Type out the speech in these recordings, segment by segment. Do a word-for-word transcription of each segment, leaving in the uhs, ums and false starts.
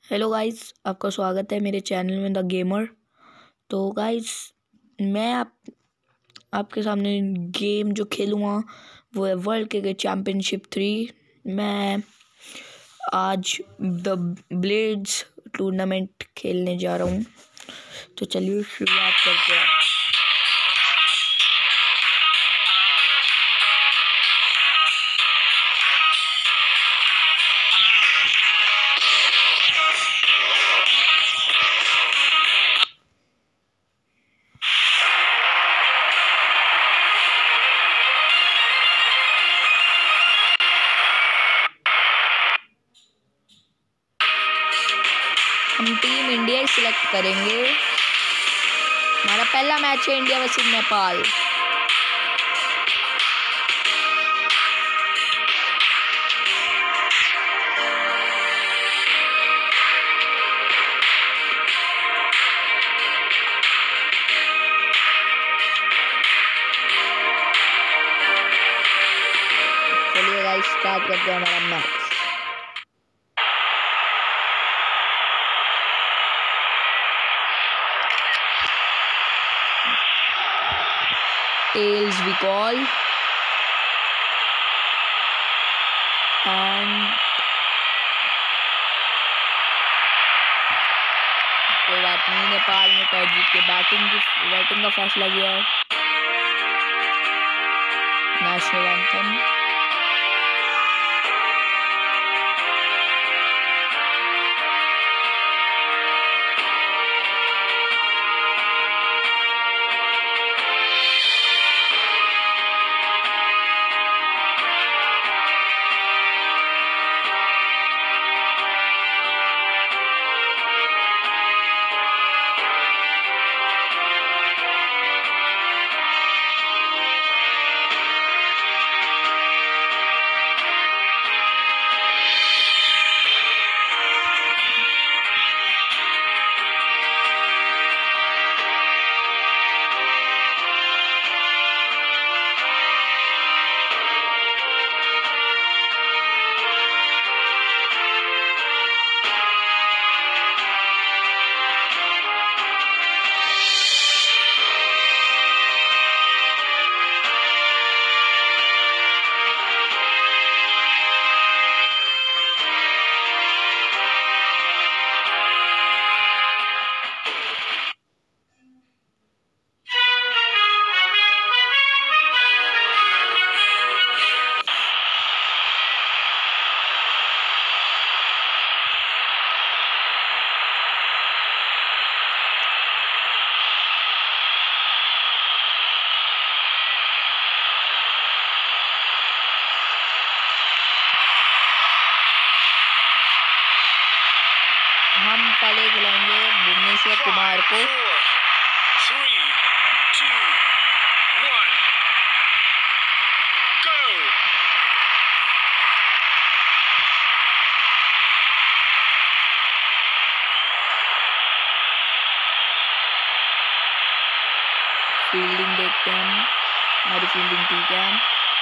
Hello guys, आपका स्वागत है मेरे चैनल में द गेमर। तो गाइस, मैं आप आपके सामने गेम जो खेलूँगा वो है वर्ल्ड क्रिकेट चैम्पियनशिप थ्री। मैं आज द ब्लेड्स टूर्नामेंट खेलने जा रहा हूँ। तो चलिए शुरुआत करते हैं। हम टीम इंडिया ही सिलेक्ट करेंगे। हमारा पहला मैच है इंडिया वर्सेस नेपाल। चलिए गाइस, स्टार्ट करते हैं हमारा match. Tails we call, and कोई बात नहीं, नेपाल ने टॉस जीत के बैटिंग की बैटिंग का फैसला किया है। National anthem. हम पहले खिलाएंगे भुवनेश्वर कुमार को। फील्डिंग देखते हैं हम, हमारी फील्डिंग ठीक है।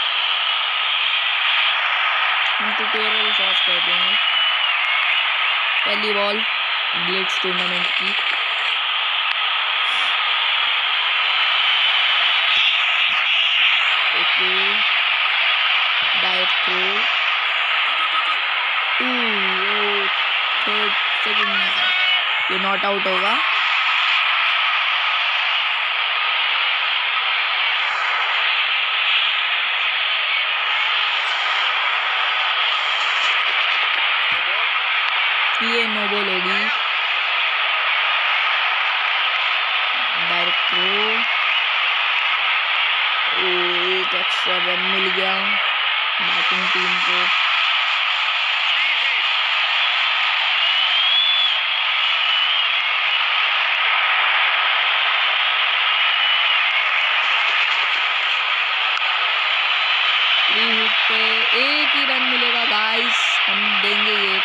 हम ट्यूटोरियल पॉज कर देंगे। पहली बॉल ब्लेड्स टूर्नामेंट की। Okay, direct throw. Third second, ये नॉट आउट होगा। ये नो बॉल होगी। Direct throw. एक एक्स्ट्रा रन मिल गया बैटिंग टीम को। फ्री हिट पे एक ही रन मिलेगा गाइस, हम देंगे ये।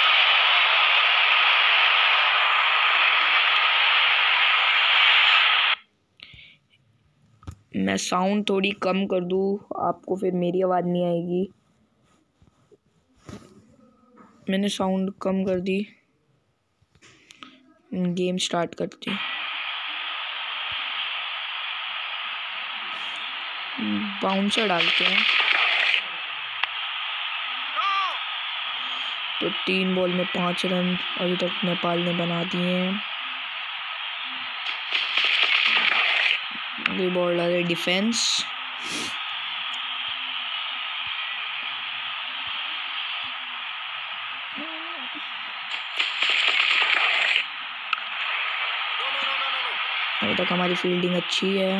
मैं साउंड थोड़ी कम कर दूँ, आपको फिर मेरी आवाज़ नहीं आएगी। मैंने साउंड कम कर दी। गेम स्टार्ट करते हैं। बाउंसर डालते हैं। तो तीन बॉल में पाँच रन अभी तक नेपाल ने बना दिए हैं। ये बॉल डाले डिफेंस। अभी तक हमारी फील्डिंग अच्छी है।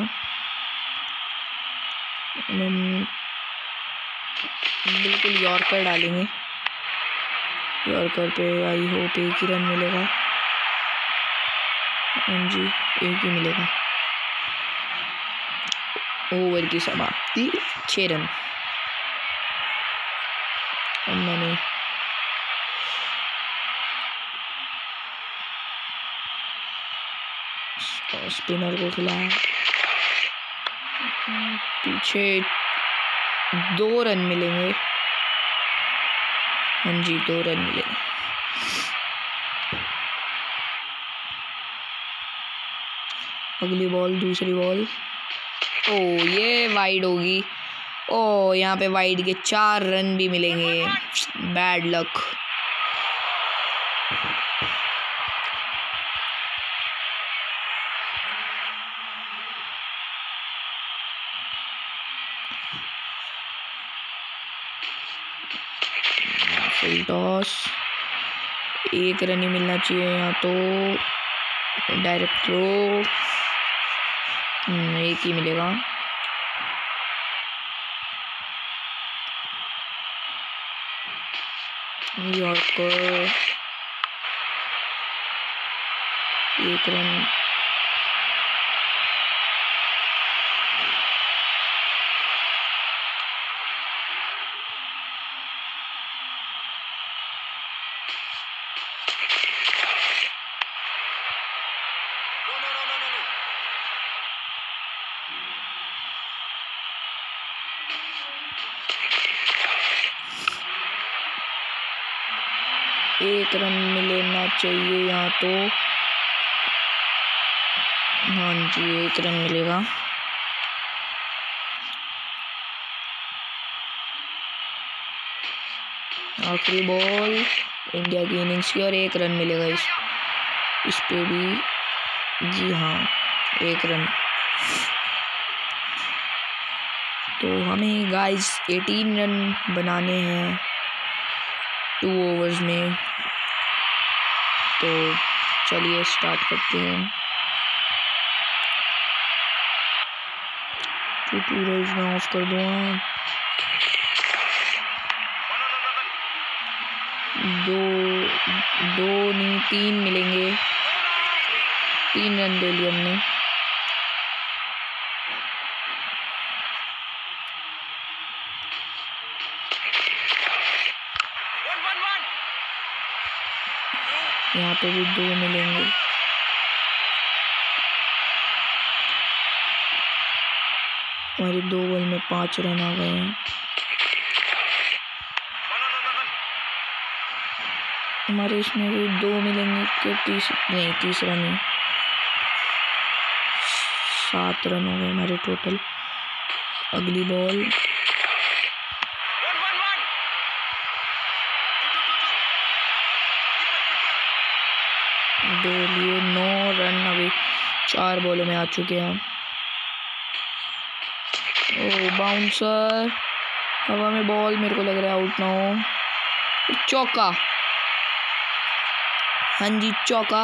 हम बिल्कुल यॉर्कर डालेंगे। यॉर्कर पे आई होप एक ही रन मिलेगा। हाँ जी, एक ही मिलेगा। ओवर की समाप्ति, छः रन। अब मैंने स्पिनर को खिलाया। पीछे दो रन मिलेंगे। हाँ जी, दो रन मिलेंगे। अगली बॉल, दूसरी बॉल। ओ ये वाइड होगी। ओ यहाँ पे वाइड के चार रन भी मिलेंगे। Bad luck. Full toss. एक रन ही मिलना चाहिए यहाँ तो। डायरेक्ट थ्रो, एक ही मिलेगा। यॉर्कर, एक रन। एक रन मिलना चाहिए यहाँ तो। हाँ जी, एक रन मिलेगा। आखिरी बॉल, इंडिया की इनिंग्स की, और एक रन मिलेगा इस इस पे भी। जी हाँ, एक रन। तो हमें गाइस अठारह रन बनाने हैं टू ओवर्स में। तो चलिए स्टार्ट करते हैं। ट्यूटोरियल्स में ऑफ कर दूँगा। दो दो नहीं तीन मिलेंगे। तीन रन ले लिए हमने। यहाँ पे भी दो मिलेंगे। हमारे दो बॉल में पाँच रन आ गए हैं। हमारे इसमें भी दो मिलेंगे कि तीस नहीं तीसरा नहीं। सात रन हो गए हमारे टोटल। अगली बॉल, दो लिए नौ रन अभी चार बॉलों में आ चुके हैं। ओ बाउंसर, हवा में बॉल, मेरे को लग रहा है आउट ना हो। चौका। हाँ जी, चौका।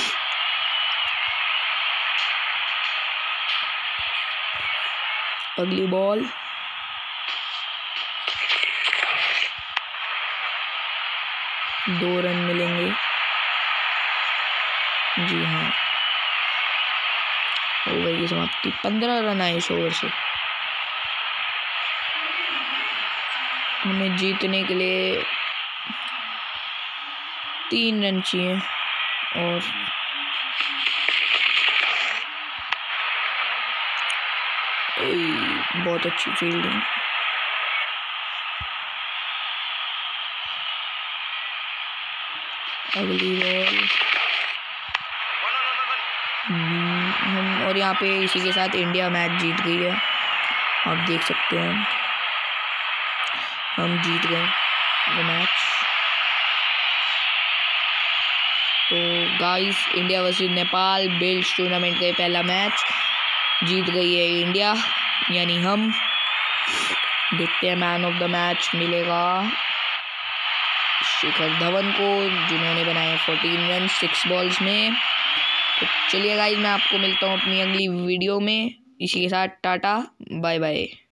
अगली बॉल, दो रन मिलेंगे। जी हाँ, ओवर की समाप्ति। पंद्रह रन आए इस ओवर से। हमें जीतने के लिए तीन रन चाहिए और बहुत अच्छी फील्डिंग। अगली बॉल, हम और यहाँ पे इसी के साथ इंडिया मैच जीत गई है, आप देख सकते हैं हम जीत गए वो मैच। तो guys India versus Nepal builds tournament का पहला मैच जीत गई है इंडिया, यानी हम। देखते हैं मैन ऑफ द मैच मिलेगा शिखर धवन को, जिन्होंने बनाए फोर्टीन रन सिक्स बॉल्स में। तो चलिए गाइस मैं आपको मिलता हूँ अपनी अगली वीडियो में। इसी के साथ टाटा बाय बाय।